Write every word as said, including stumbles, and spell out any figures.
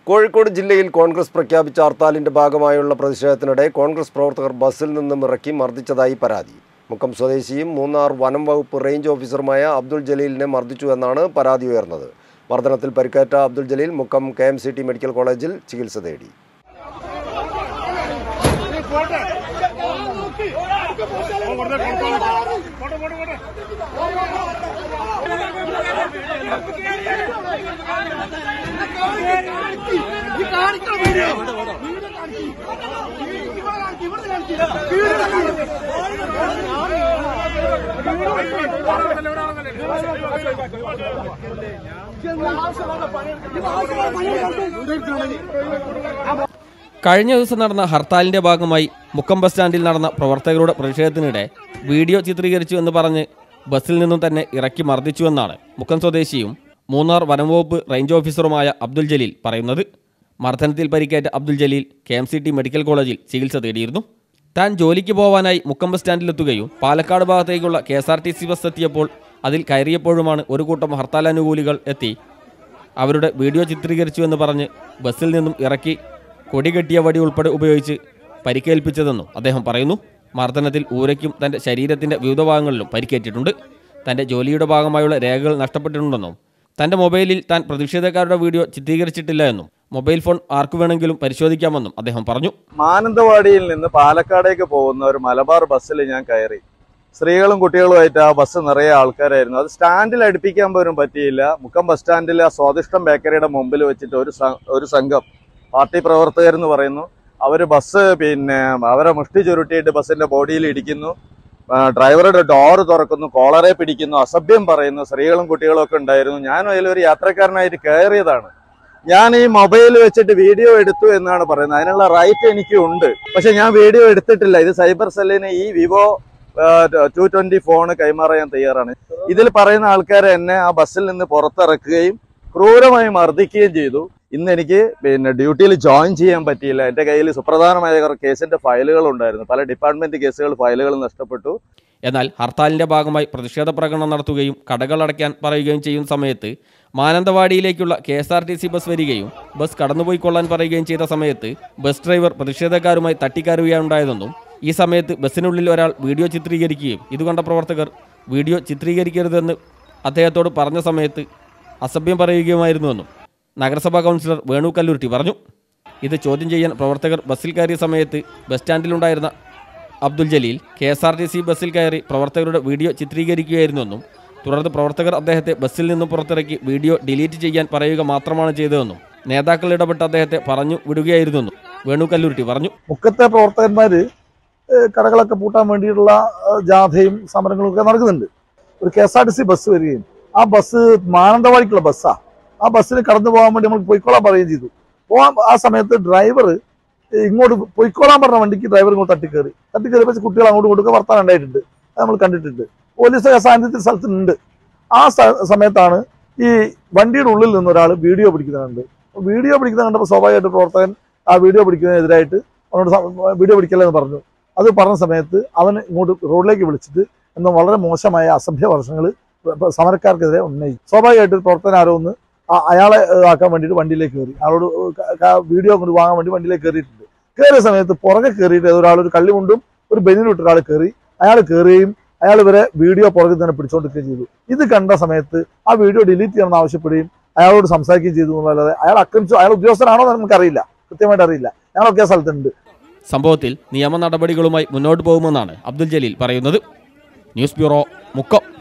കോഴിക്കോട് ജില്ലയിൽ കോൺഗ്രസ് പ്രഖ്യാപിച്ച ഹർത്താലിന്റെ ഭാഗമായുള്ള പ്രതിഷേധത്തിനിടെ കോൺഗ്രസ് പ്രവർത്തകർ ബസ്സിൽ നിന്നും ഇറക്കി മർദ്ദിച്ചതായി പരാതി. മുക്കം സ്വദേശിയും മൂന്നാർ വനം വകുപ്പ് റേഞ്ച് ഓഫീസറുമായ അബ്ദുൾ ജലീലിനെ മർദ്ദിച്ചു എന്നാണ് പരാതി ഉയർന്നത്. മർദ്ദനത്തിൽ പരിക്കേറ്റ Abdul Jaleel Mukkam K M C T medical കോളേജിൽ ചികിത്സ തേടി. കഴിഞ്ഞ ദിവസം നടന്ന ഹർത്താലിന്റെ ഭാഗമായി മുക്കം ബസ് സ്റ്റാൻഡിൽ നടന്ന പ്രവർത്തകരുടെ പ്രതിഷേധത്തിനിടെ വീഡിയോ ചിത്രീകരിച്ചു എന്ന് പറഞ്ഞ് ബസ്സിൽ നിന്നും തന്നെ ഇറക്കി മർദ്ദിച്ചുവെന്നാണ് മുക്കം സ്വദേശിയും മൂന്നാർ വനംവകുപ്പ് റേഞ്ച് ഓഫീസറുമായ അബ്ദുൾ ജലീൽ പറയുന്നത്. മർദ്ദനത്തിൽ പരിക്കേറ്റ Abdul Jaleel K M C T medical കോളേജിൽ ചികിത്സ തേടിയിരുന്നു. താൻ ജോലിക്ക് പോകാനായി മുക്കം ബസ് സ്റ്റാൻഡിലെത്തുകയും പാലക്കാട് ഭാഗത്തേക്കുള്ള K S R T C bus എത്തിയപ്പോൾ അതിൽ കയറിയപ്പോഴുമാണ് ഒരു കൂട്ടം ഹർത്താലാനുകൂലികൾ എത്തി അവരുടെ വീഡിയോ ചിത്രീകരിച്ചു എന്ന് പറഞ്ഞ് ബസ്സിൽ നിന്നും ഇറക്കി കൊടികെട്ടിയ വടി ഉൾപ്പെടെ ഉപയോഗിച്ച് പരിക്കേൽപ്പിച്ചതെന്നും അദ്ദേഹം പറയുന്നു. മർദ്ദനത്തിൽ ഊരയ്ക്കും തൻ്റെ ശരീരത്തിൻ്റെ വിവിധ ഭാഗങ്ങളിലും പരിക്കേറ്റിട്ടുണ്ട്. തൻ്റെ ജോലിയുടെ ഭാഗമായുള്ള രേഖകൾ നഷ്ടപ്പെട്ടിട്ടുണ്ടെന്നും തൻ്റെ മൊബൈലിൽ താൻ പ്രതിഷേധക്കാരുടെ വീഡിയോ ചിത്രീകരിച്ചിട്ടില്ല എന്നും മൊബൈൽ ഫോൺ ആർക്കു വേണമെങ്കിലും പരിശോധിക്കാമെന്നും അദ്ദേഹം പറഞ്ഞു. മാനന്തവാടിയിൽ നിന്ന് പാലക്കാടേക്ക് പോകുന്ന ഒരു മലബാർ ബസ്സിൽ ഞാൻ കയറി. സ്ത്രീകളും കുട്ടികളുമായിട്ട് ആ ബസ് നിറയെ ആൾക്കാരായിരുന്നു. അത് സ്റ്റാൻഡിൽ അടുപ്പിക്കാൻ പോലും പറ്റിയില്ല. മുക്കം ബസ് സ്റ്റാൻഡിൽ ആ സ്വാദിഷ്ടം ബേക്കറിയുടെ മുമ്പിൽ വെച്ചിട്ട് ഒരു ഒരു സംഘം പാർട്ടി പ്രവർത്തകരെന്ന് പറയുന്നു, അവർ ബസ് പിന്നെ അവരെ മുഷ്ടി ചുരുട്ടിയിട്ട് ബസ്സിന്റെ ബോഡിയിൽ ഇടിക്കുന്നു, ഡ്രൈവറുടെ ഡോറ് തുറക്കുന്നു, കോളറെ പിടിക്കുന്നു, അസഭ്യം പറയുന്നു. സ്ത്രീകളും കുട്ടികളും ഒക്കെ ഉണ്ടായിരുന്നു. ഞാൻ അതിലൊരു യാത്രക്കാരനായിട്ട് കയറിയതാണ്. ഞാൻ ഈ മൊബൈൽ വെച്ചിട്ട് വീഡിയോ എടുത്തു എന്നാണ് പറയുന്നത്. അതിനുള്ള റൈറ്റ് എനിക്ക് ഉണ്ട്. പക്ഷെ ഞാൻ വീഡിയോ എടുത്തിട്ടില്ല. ഇത് സൈബർ സെല്ലിന് ഈ വിവോ ടു ട്വന്റി ഫോണ് കൈമാറാൻ ഞാൻ തയ്യാറാണ്. ഇതിൽ പറയുന്ന ആൾക്കാരെ എന്നെ ആ ബസ്സിൽ നിന്ന് പുറത്തിറക്കുകയും ക്രൂരമായി മർദ്ദിക്കുകയും ചെയ്തു. ഇന്ന് എനിക്ക് പിന്നെ ഡ്യൂട്ടിയിൽ ജോയിൻ ചെയ്യാൻ പറ്റിയില്ല. എൻ്റെ കയ്യിൽ സുപ്രധാനമായ കേസിന്റെ ഫയലുകൾ ഉണ്ടായിരുന്നു. പല ഡിപ്പാർട്ട്മെന്റ് കേസുകൾ ഫയലുകൾ നഷ്ടപ്പെട്ടു. എന്നാൽ ഹർത്താലിന്റെ ഭാഗമായി പ്രതിഷേധ പ്രകടനം നടത്തുകയും കടകൾ അടയ്ക്കാൻ പറയുകയും ചെയ്യുന്ന സമയത്ത് മാനന്തവാടിയിലേക്കുള്ള K S R T C bus വരികയും ബസ് കടന്നുപോയിക്കൊള്ളാൻ പറയുകയും ചെയ്ത സമയത്ത് ബസ് ഡ്രൈവർ പ്രതിഷേധക്കാരുമായി തട്ടിക്കയറുകയാണുണ്ടായതെന്നും ഈ സമയത്ത് ബസ്സിനുള്ളിൽ ഒരാൾ വീഡിയോ ചിത്രീകരിക്കുകയും ഇതുകണ്ട പ്രവർത്തകർ വീഡിയോ ചിത്രീകരിക്കരുതെന്ന് അദ്ദേഹത്തോട് പറഞ്ഞ സമയത്ത് അസഭ്യം പറയുകയുമായിരുന്നുവെന്നും നഗരസഭാ കൗൺസിലർ വേണു കല്ലൂർട്ടി പറഞ്ഞു. ഇത് ചോദ്യം ചെയ്യാൻ പ്രവർത്തകർ ബസ്സിൽ കയറിയ സമയത്ത് ബസ് സ്റ്റാൻഡിലുണ്ടായിരുന്ന Abdul Jaleel K S R T C ബസ്സിൽ കയറി പ്രവർത്തകരുടെ വീഡിയോ ചിത്രീകരിക്കുകയായിരുന്നുവെന്നും തുടർന്ന് പ്രവർത്തകർ അദ്ദേഹത്തെ ബസ്സിൽ നിന്നും പുറത്തിറക്കി വീഡിയോ ഡിലീറ്റ് ചെയ്യാൻ പറയുക മാത്രമാണ് ചെയ്തതെന്നും നേതാക്കൾ ഇടപെട്ട് അദ്ദേഹത്തെ പറഞ്ഞു വിടുകയായിരുന്നെന്നും വേണു കല്ലൂർട്ടി പറഞ്ഞു. മുക്കത്തെ പ്രവർത്തകന്മാര് കടകളൊക്കെ പൂട്ടാൻ വേണ്ടിയിട്ടുള്ള ജാഥയും സമരങ്ങളും ഒക്കെ നടക്കുന്നുണ്ട്. ഒരു K S R T C bus വരികയും ആ ബസ് മാനന്തവാടിക്കുള്ള ബസ്സാ. ആ ബസ്സിൽ കടന്നു പോകാൻ വേണ്ടി നമ്മൾ പൊയ്ക്കോളാൻ പറയുകയും ചെയ്തു. പോകാൻ ആ സമയത്ത് ഡ്രൈവർ ഇങ്ങോട്ട് പൊയ്ക്കോളാൻ പറഞ്ഞ വണ്ടിക്ക് ഡ്രൈവർ ഇങ്ങോട്ട് തട്ടിക്കയറി തട്ടിക്കയറി വെച്ച് കുട്ടികൾ അങ്ങോട്ട് കൊടുക്കുക വർത്താനം ഉണ്ടായിട്ടുണ്ട്. അത് നമ്മൾ കണ്ടിട്ടുണ്ട്. പോലീസ് സാന്നിധ്യത്തിൽ സ്ഥലത്തുണ്ട്. ആ സമയത്താണ് ഈ വണ്ടിയുടെ ഉള്ളിൽ നിന്ന് ഒരാൾ വീഡിയോ പിടിക്കുന്നുണ്ട്. വീഡിയോ പിടിക്കുന്നത് കണ്ടപ്പോൾ സ്വാഭാവികമായിട്ട് പ്രവർത്തകൻ ആ വീഡിയോ പിടിക്കുന്നതിനെതിരായിട്ട് അവനോട് വീഡിയോ പിടിക്കല്ലെന്ന് പറഞ്ഞു. അത് പറഞ്ഞ സമയത്ത് അവൻ ഇങ്ങോട്ട് റോഡിലേക്ക് വിളിച്ചിട്ട് എന്ന വളരെ മോശമായ അസഭ്യ വർഷങ്ങൾ സമരക്കാർക്കെതിരെ ഉന്നയിച്ചു. സ്വാഭാവികമായിട്ട് പ്രവർത്തകൻ ആരോ ഒന്ന് അയാളെ ആക്കാൻ വേണ്ടിയിട്ട് വണ്ടിയിലേക്ക് കയറി. അയാളോട് വീഡിയോ കൊണ്ട് വാങ്ങാൻ വേണ്ടി വണ്ടിയിലേക്ക് കയറിയിട്ടുണ്ട്. കയറിയ സമയത്ത് പുറകെ കയറിയിട്ട് ഒരാൾ ഒരു കള്ളിമുണ്ടും ഒരു ബനിയനിട്ട് ഒരാൾ കയറി. അയാൾ കയറുകയും അയാൾ ഇവരെ വീഡിയോ പുറകിൽ തന്നെ പിടിച്ചുകൊണ്ടിരിക്കുകയും ചെയ്തു. ഇത് കണ്ട സമയത്ത് ആ വീഡിയോ ഡിലീറ്റ് ചെയ്യണമെന്ന് ആവശ്യപ്പെടുകയും അയാളോട് സംസാരിക്കുകയും ചെയ്തു എന്നല്ലാതെ അയാൾ ആക്രമിച്ചു അയാൾ ഉദ്യോഗസ്ഥനാണോ എന്ന് നമുക്കറിയില്ല, കൃത്യമായിട്ട് അറിയില്ല. ഞങ്ങളൊക്കെ സ്ഥലത്തുണ്ട്. സംഭവത്തിൽ നിയമ നടപടികളുമായി മുന്നോട്ട് പോകുമെന്നാണ് അബ്ദുൾ ജലീൽ പറയുന്നത്. News bureau, Mukkam.